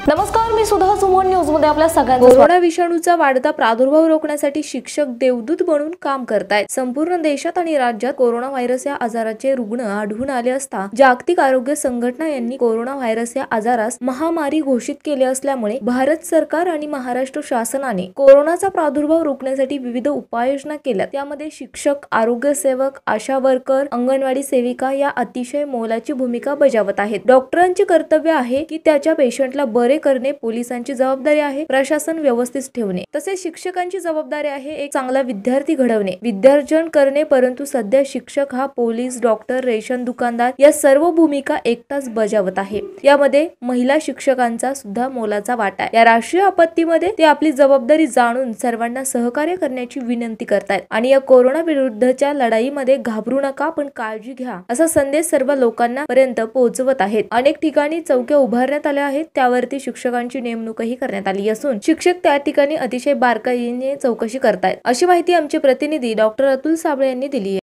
नमस्कार, मी सुधा सुमन न्यूज मध्ये आपल्या सगळ्यांचं कोरोना विषाणूचा वाढता प्रादुर्भाव रोखण्यासाठी शिक्षक देवदूत म्हणून काम करतायत। संपूर्ण देशात आणि राज्यात कोरोना व्हायरस या आजाराचे रुग्ण आढळून आले असता जागतिक आरोग्य संघटना यांनी कोरोना व्हायरस या आजारास महामारी घोषित केले असल्यामुळे भारत सरकार आणि महाराष्ट्र शासनाने कोरोनाचा प्रादुर्भाव रोखण्यासाठी विविध उपाययोजना केल्या। त्यामध्ये शिक्षक, आरोग्य सेवक, आशा वर्कर, अंगणवाडी सेविका या अतिशय मोलाची भूमिका बजावत आहेत। डॉक्टरांचे कर्तव्य आहे की त्याच्या पेशंटला बरे करणे, पोलिसांची जबाबदारी आहे प्रशासन व्यवस्थित ठेवणे, तसेच शिक्षकांची जबाबदारी आहे एक चांगला विद्यार्थी घडवणे, विद्यार्जन करणे। परंतु सध्या शिक्षक हा पोलीस, डॉक्टर, रेशन दुकानदार या सर्व भूमिका एकटाच बजावत आहे। यामध्ये महिला शिक्षकांचा सुद्धा मोलाचा वाटा आहे। या राष्ट्रीय आपत्तीमध्ये ते आपली जबाबदारी जाणून सर्वांना सहकार्य करण्याची विनंती करतात आणि या कोरोना विरुद्धच्या लढाईमध्ये घाबरू नका, पण काळजी घ्या असा संदेश सर्व लोकांना पर्यंत पोहोचवत आहेत। अनेक ठिकाणी चौक्या उभारण्यात आल्या आहेत, त्यावरती शिक्षकांची नेमणूकही करण्यात आली असून शिक्षक त्या ठिकाणी अतिशय बारकाईने चौकशी करतायत, अशी माहिती आमचे प्रतिनिधी डॉक्टर अतुल साबळे यांनी दिली आहे।